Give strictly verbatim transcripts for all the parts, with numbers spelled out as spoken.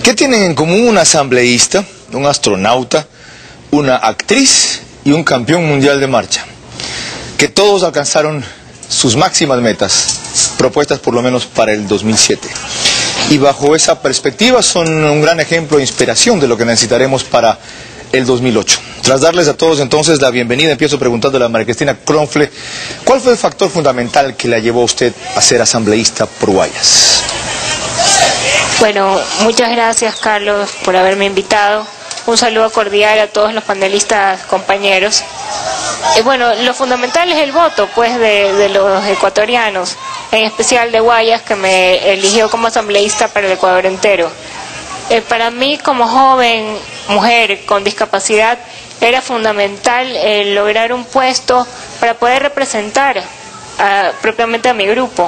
¿Qué tienen en común un asambleísta, un astronauta, una actriz y un campeón mundial de marcha? Que todos alcanzaron sus máximas metas, propuestas por lo menos para el dos mil siete. Y bajo esa perspectiva son un gran ejemplo de inspiración de lo que necesitaremos para el dos mil ocho. Tras darles a todos entonces la bienvenida, empiezo preguntándole a María Cristina Kronfle, ¿cuál fue el factor fundamental que la llevó a usted a ser asambleísta por Guayas? Bueno, muchas gracias, Carlos, por haberme invitado. Un saludo cordial a todos los panelistas compañeros. Eh, bueno, lo fundamental es el voto, pues, de, de los ecuatorianos, en especial de Guayas, que me eligió como asambleísta para el Ecuador entero. Eh, para mí, como joven, mujer con discapacidad, era fundamental eh, lograr un puesto para poder representar a, propiamente a mi grupo.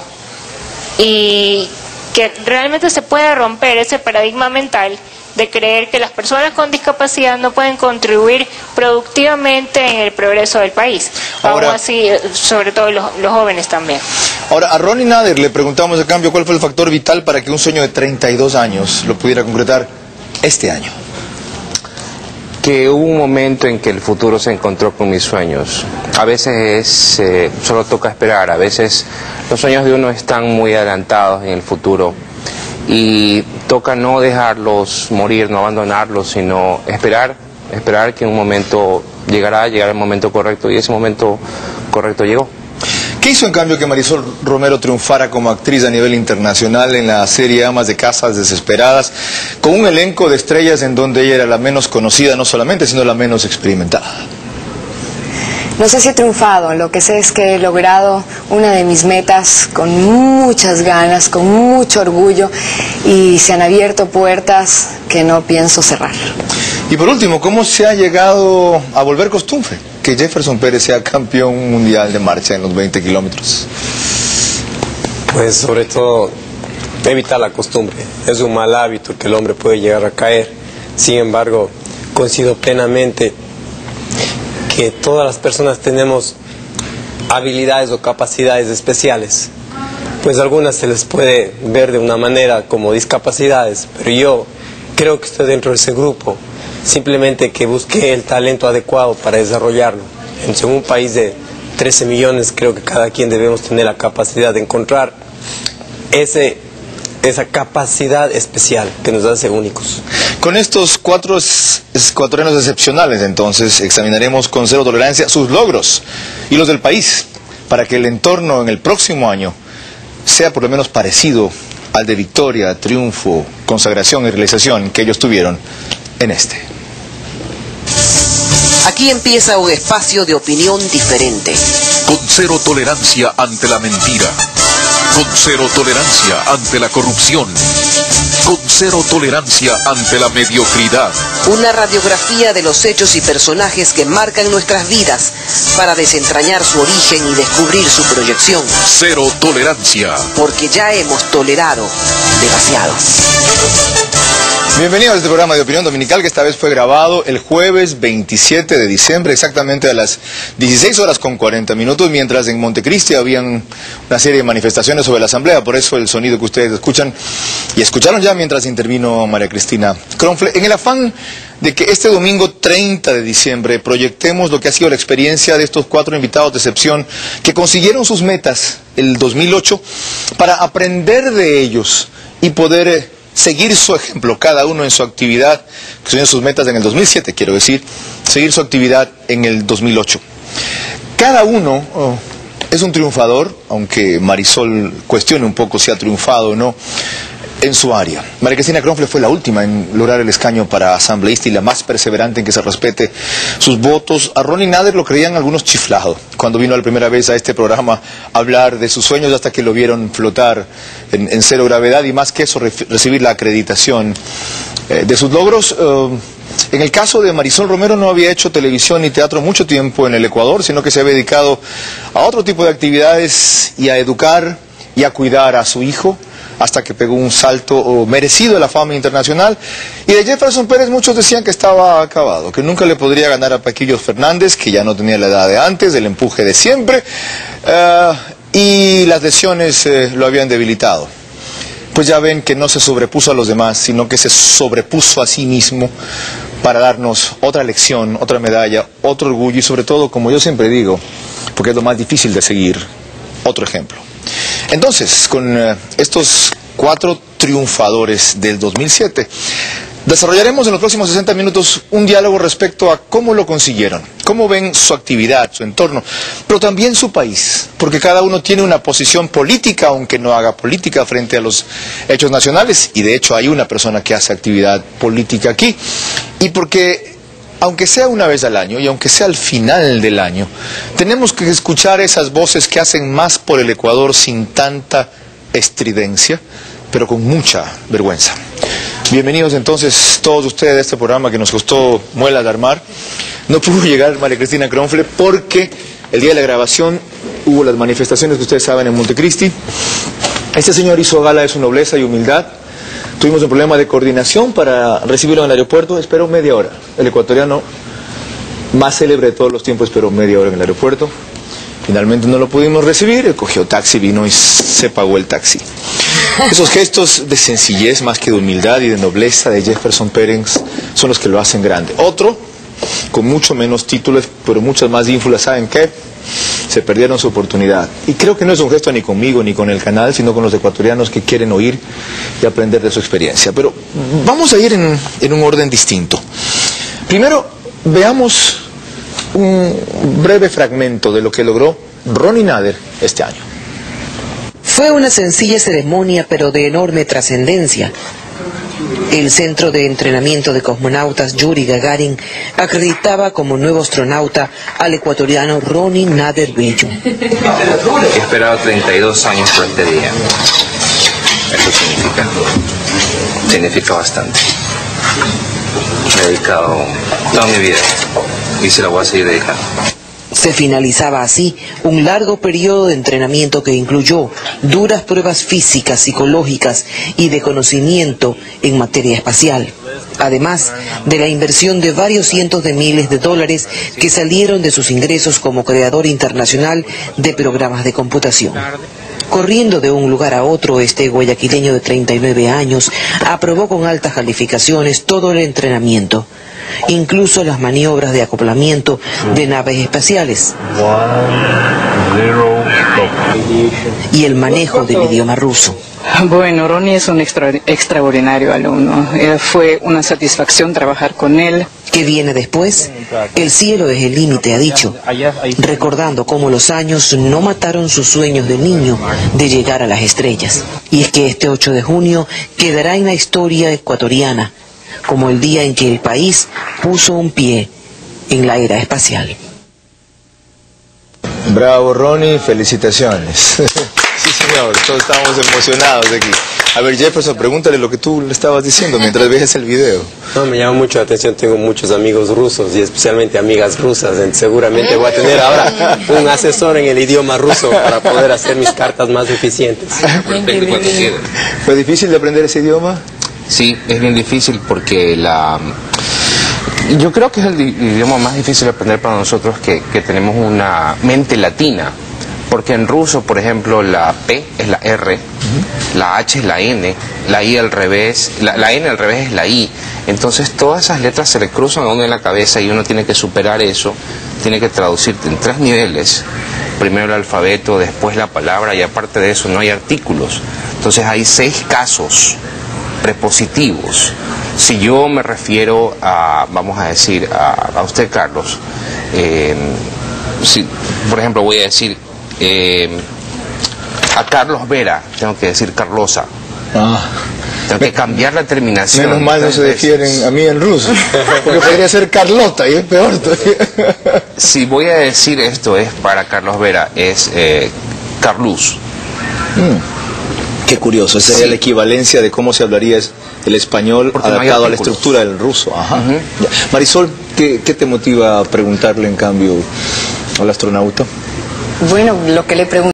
Y que realmente se puede romper ese paradigma mental de creer que las personas con discapacidad no pueden contribuir productivamente en el progreso del país. Ahora, aún así, sobre todo los, los jóvenes también. Ahora, a Ronnie Nader le preguntamos a cambio cuál fue el factor vital para que un sueño de treinta y dos años lo pudiera concretar este año. Que hubo un momento en que el futuro se encontró con mis sueños. A veces es, eh, solo toca esperar, a veces los sueños de uno están muy adelantados en el futuro y toca no dejarlos morir, no abandonarlos, sino esperar, esperar que un momento llegará, llegará el momento correcto, y ese momento correcto llegó. ¿Qué hizo en cambio que Marisol Romero triunfara como actriz a nivel internacional en la serie Amas de Casas Desesperadas, con un elenco de estrellas en donde ella era la menos conocida no solamente, sino la menos experimentada? No sé si he triunfado, lo que sé es que he logrado una de mis metas con muchas ganas, con mucho orgullo, y se han abierto puertas que no pienso cerrar. Y por último, ¿cómo se ha llegado a volver costumbre que Jefferson Pérez sea campeón mundial de marcha en los veinte kilómetros? Pues sobre todo evitar la costumbre. Es un mal hábito que el hombre puede llegar a caer. Sin embargo, coincido plenamente que todas las personas tenemos habilidades o capacidades especiales. Pues algunas se les puede ver de una manera como discapacidades, pero yo creo que estoy dentro de ese grupo. Simplemente que busqué el talento adecuado para desarrollarlo. En un país de trece millones, creo que cada quien debemos tener la capacidad de encontrar ese, esa capacidad especial que nos hace únicos. Con estos cuatro ecuatorianos excepcionales, entonces, examinaremos con cero tolerancia sus logros y los del país, para que el entorno en el próximo año sea por lo menos parecido al de victoria, triunfo, consagración y realización que ellos tuvieron en este. Aquí empieza un espacio de opinión diferente. Con cero tolerancia ante la mentira. Con cero tolerancia ante la corrupción. Con cero tolerancia ante la mediocridad. Una radiografía de los hechos y personajes que marcan nuestras vidas para desentrañar su origen y descubrir su proyección. Cero tolerancia. Porque ya hemos tolerado demasiado. Bienvenidos a este programa de Opinión Dominical, que esta vez fue grabado el jueves veintisiete de diciembre, exactamente a las dieciséis horas con cuarenta minutos, mientras en Montecristi habían una serie de manifestaciones sobre la asamblea. Por eso el sonido que ustedes escuchan y escucharon ya mientras intervino María Cristina Kronfle, en el afán de que este domingo treinta de diciembre proyectemos lo que ha sido la experiencia de estos cuatro invitados de excepción que consiguieron sus metas el dos mil ocho, para aprender de ellos y poder Eh, seguir su ejemplo, cada uno en su actividad, que son sus metas en el dos mil siete, quiero decir, seguir su actividad en el dos mil ocho. Cada uno oh, es un triunfador, aunque Marisol cuestione un poco si ha triunfado o no en su área. María Cristina Kronfle fue la última en lograr el escaño para asambleísta y la más perseverante en que se respete sus votos. A Ronnie Nader lo creían algunos chiflado cuando vino la primera vez a este programa a hablar de sus sueños, hasta que lo vieron flotar en, en cero gravedad, y más que eso, re recibir la acreditación eh, de sus logros. Eh, en el caso de Marisol Romero, no había hecho televisión ni teatro mucho tiempo en el Ecuador, sino que se había dedicado a otro tipo de actividades y a educar y a cuidar a su hijo, hasta que pegó un salto oh, merecido a la fama internacional. Y de Jefferson Pérez muchos decían que estaba acabado, que nunca le podría ganar a Paquillos Fernández, que ya no tenía la edad de antes, el empuje de siempre, uh, y las lesiones eh, lo habían debilitado. pues ya ven que no se sobrepuso a los demás, sino que se sobrepuso a sí mismo para darnos otra lección, otra medalla, otro orgullo y sobre todo, como yo siempre digo, porque es lo más difícil de seguir, otro ejemplo. Entonces, con uh, estos cuatro triunfadores del dos mil siete, desarrollaremos en los próximos sesenta minutos un diálogo respecto a cómo lo consiguieron, cómo ven su actividad, su entorno, pero también su país, porque cada uno tiene una posición política, aunque no haga política frente a los hechos nacionales, y de hecho hay una persona que hace actividad política aquí, y porque aunque sea una vez al año y aunque sea al final del año, tenemos que escuchar esas voces que hacen más por el Ecuador sin tanta estridencia, pero con mucha vergüenza. Bienvenidos entonces todos ustedes a este programa que nos costó muelas de armar. No pudo llegar María Cristina Kronfle porque el día de la grabación hubo las manifestaciones que ustedes saben en Montecristi. Este señor hizo gala de su nobleza y humildad. Tuvimos un problema de coordinación para recibirlo en el aeropuerto, esperó media hora. El ecuatoriano más célebre de todos los tiempos esperó media hora en el aeropuerto. Finalmente no lo pudimos recibir, él cogió taxi, vino y se pagó el taxi. Esos gestos de sencillez más que de humildad y de nobleza de Jefferson Pérez son los que lo hacen grande. Otro, con mucho menos títulos, pero muchas más ínfulas, ¿saben qué? Se perdieron su oportunidad. Y creo que no es un gesto ni conmigo ni con el canal, sino con los ecuatorianos que quieren oír y aprender de su experiencia. Pero vamos a ir en, en un orden distinto. Primero, veamos un breve fragmento de lo que logró Ronnie Nader este año. Fue una sencilla ceremonia, pero de enorme trascendencia. El Centro de Entrenamiento de Cosmonautas Yuri Gagarin acreditaba como nuevo astronauta al ecuatoriano Ronnie Nader Bello. He esperado treinta y dos años por este día. Eso significa, significa bastante. Me he dedicado toda mi vida y se la voy a seguir dedicando. Se finalizaba así un largo periodo de entrenamiento que incluyó duras pruebas físicas, psicológicas y de conocimiento en materia espacial, además de la inversión de varios cientos de miles de dólares que salieron de sus ingresos como creador internacional de programas de computación. Corriendo de un lugar a otro, este guayaquileño de treinta y nueve años aprobó con altas calificaciones todo el entrenamiento, incluso las maniobras de acoplamiento de naves espaciales y el manejo del idioma ruso. Bueno, Ronnie es un extra, extraordinario alumno. Eh, fue una satisfacción trabajar con él. ¿Qué viene después? El cielo es el límite, ha dicho, recordando cómo los años no mataron sus sueños de niño de llegar a las estrellas. Y es que este ocho de junio quedará en la historia ecuatoriana como el día en que el país puso un pie en la era espacial. Bravo, Ronnie, felicitaciones. Sí, señor, todos estamos emocionados aquí. A ver, Jefferson, pregúntale lo que tú le estabas diciendo mientras veías el video. No, me llama mucho la atención, tengo muchos amigos rusos y especialmente amigas rusas. Seguramente voy a tener ahora un asesor en el idioma ruso para poder hacer mis cartas más eficientes. ¿Fue difícil de aprender ese idioma? Sí, es bien difícil porque la... Yo creo que es el idioma más difícil de aprender para nosotros que, que tenemos una mente latina. Porque en ruso, por ejemplo, la P es la R, uh-huh. La H es la N, la I al revés, la, la N al revés es la I. Entonces todas esas letras se le cruzan a uno en la cabeza y uno tiene que superar eso, tiene que traducirte en tres niveles. Primero el alfabeto, después la palabra y aparte de eso no hay artículos. Entonces hay seis casos prepositivos. Si yo me refiero a, vamos a decir, a, a usted, Carlos, eh, si, por ejemplo, voy a decir eh, a Carlos Vera, tengo que decir Carlosa. Ah. Tengo que cambiar la terminación. Menos mal no se refieren a mí en ruso, porque podría ser Carlota y es peor todavía. Si voy a decir esto es para Carlos Vera, es eh, Carlus. Mm. Qué curioso, esa sí. Es la equivalencia de cómo se hablaría el español porque adaptado no a la estructura del ruso. Ajá. Uh-huh. Marisol, ¿qué, ¿qué te motiva a preguntarle en cambio al astronauta? Bueno, lo que le pregunto